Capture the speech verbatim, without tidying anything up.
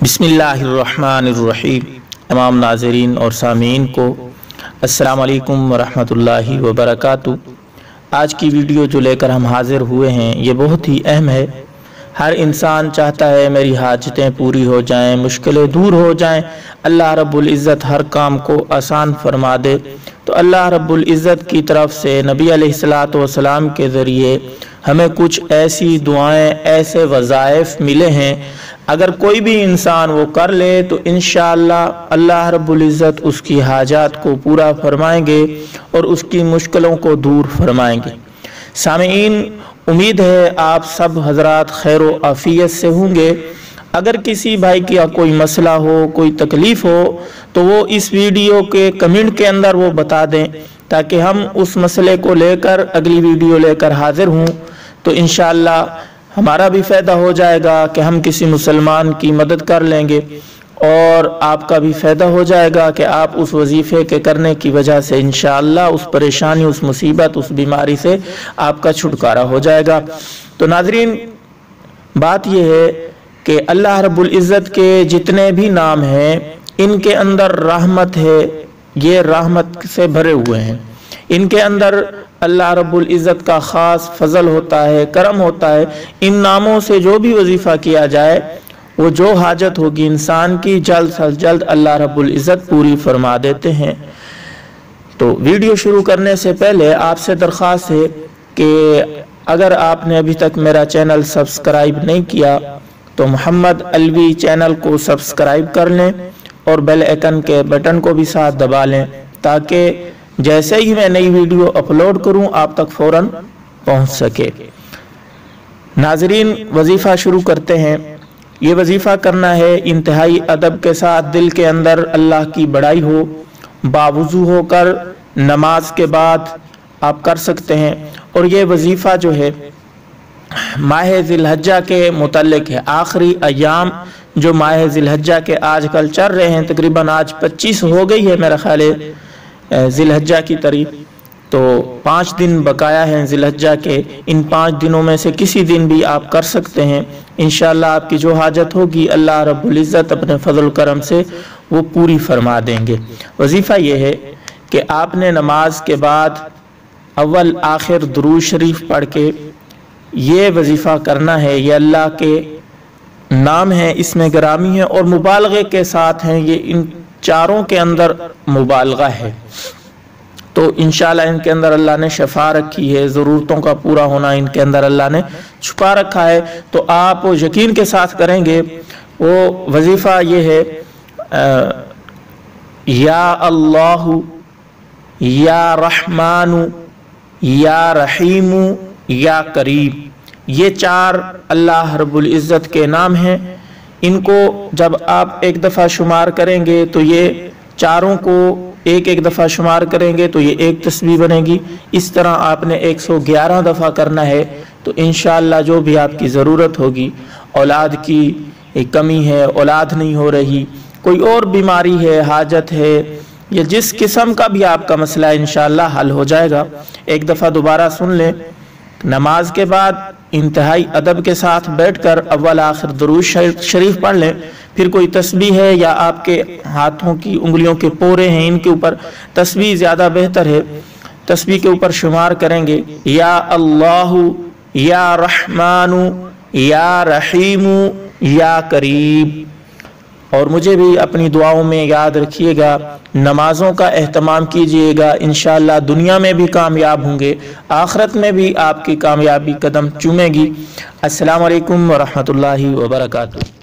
बिस्मिल्लाहिर्रहमानिर्रहीम। तमाम नाज़रीन और सामीन को अस्सलाम वालेकुम वरहमतुल्लाहि वबरकातुहू। आज की वीडियो जो लेकर हम हाज़िर हुए हैं ये बहुत ही अहम है। हर इंसान चाहता है मेरी हाजतें पूरी हो जाएं, मुश्किलें दूर हो जाएं, अल्लाह रब्बुल इज़्ज़त हर काम को आसान फरमा दे। तो अल्लाह रब्बुल इज़्ज़त की तरफ से नबी अलैहिस्सलातु वस्सलाम के ज़रिए हमें कुछ ऐसी दुआएं, ऐसे वज़ाइफ मिले हैं, अगर कोई भी इंसान वो कर ले तो इंशाअल्लाह अल्लाह रब्बुल इज़्ज़त उसकी हाजात को पूरा फरमाएंगे और उसकी मुश्किलों को दूर फरमाएंगे। सामीन, उम्मीद है आप सब हजरात खैर व आफियत से होंगे। अगर किसी भाई का कोई मसला हो, कोई तकलीफ़ हो तो वो इस वीडियो के कमेंट के अंदर वो बता दें ताकि हम उस मसले को लेकर अगली वीडियो लेकर हाजिर हों। तो इंशाअल्लाह हमारा भी फ़ायदा हो जाएगा कि हम किसी मुसलमान की मदद कर लेंगे और आपका भी फ़ायदा हो जाएगा कि आप उस वजीफ़े के करने की वजह से इंशाअल्लाह उस परेशानी, उस मुसीबत, उस बीमारी से आपका छुटकारा हो जाएगा। तो नाज़रीन, बात यह है कि अल्लाह रब्बुल इज़्ज़त के जितने भी नाम हैं इनके अंदर रहमत है, ये रहमत से भरे हुए हैं। इनके अंदर अल्लाह रब्बुल इज़्ज़त का ख़ास फजल होता है, करम होता है। इन नामों से जो भी वजीफ़ा किया जाए वो जो हाजत होगी इंसान की जल्द से जल्द अल्लाह रब्बुल इज़्ज़त पूरी फरमा देते हैं। तो वीडियो शुरू करने से पहले आपसे दरख्वास्त है कि अगर आपने अभी तक मेरा चैनल सब्सक्राइब नहीं किया तो मोहम्मद अलवी चैनल को सब्सक्राइब कर लें और बेल आइकन के बटन को भी साथ दबा लें ताकि जैसे ही मैं नई वीडियो अपलोड करूं आप तक फौरन पहुंच सके। नाजरीन, वजीफ़ा शुरू करते हैं। ये वजीफ़ा करना है इंतहाई अदब के साथ, दिल के अंदर अल्लाह की बड़ाई हो, बावुज़ू होकर नमाज के बाद आप कर सकते हैं। और ये वजीफ़ा जो है माह ज़िलहज्जा के मुतल्लिक़ है। आखिरी अयाम जो माह ज़िलहज्जा के आजकल चल रहे हैं, तकरीबन आज पच्चीस हो गई है मेरा ख्याल है ज़िलहज्जा की तारीख, तो पाँच दिन बकाया हैं ज़िलहज्जा के। इन पाँच दिनों में से किसी दिन भी आप कर सकते हैं। इंशाअल्लाह आपकी जो हाजत होगी अल्लाह रब्बुल इज़्ज़त अपने फजल करम से वो पूरी फरमा देंगे। वजीफ़ा ये है कि आपने नमाज के बाद अव्वल आखिर दुरूद शरीफ पढ़ के ये वजीफ़ा करना है। ये अल्लाह के नाम है, इसमें गिरामी है और मुबालगे के साथ हैं। ये इन चारों के अंदर मुबालगा है। तो इंशाअल्लाह इनके अंदर अल्लाह ने शफा रखी है, ज़रूरतों का पूरा होना इनके अंदर अल्लाह ने छुपा रखा है। तो आप यकीन के साथ करेंगे। वो वजीफ़ा ये है आ, या अल्लाहु या रहमानु या रहीमु या करीम, ये चार अल्लाह रब्बुल इज़्ज़त के नाम हैं। इनको जब आप एक दफ़ा शुमार करेंगे तो ये चारों को एक एक दफ़ा शुमार करेंगे तो ये एक तस्बीह बनेगी। इस तरह आपने एक सौ ग्यारह दफ़ा करना है। तो इंशाअल्लाह जो भी आपकी ज़रूरत होगी, औलाद की एक कमी है, औलाद नहीं हो रही, कोई और बीमारी है, हाजत है, या जिस किस्म का भी आपका मसला है इंशाअल्लाह हल हो जाएगा। एक दफ़ा दोबारा सुन लें। नमाज के बाद इंतहाई अदब के साथ बैठकर अव्वल आखिर दुरूद शरीफ पढ़ लें। फिर कोई तस्बीह है या आपके हाथों की उंगलियों के पोरे हैं, इनके ऊपर तस्बीह ज़्यादा बेहतर है। तस्बीह के ऊपर शुमार करेंगे या अल्लाहु या रहमानु या रहीमु या करीम। और मुझे भी अपनी दुआओं में याद रखिएगा, नमाजों का एहतमाम कीजिएगा। इंशाअल्लाह दुनिया में भी कामयाब होंगे, आखिरत में भी आपकी कामयाबी कदम चूमेगी। अस्सलाम वालेकुम वरहमतुल्लाहि वबरकातुहू।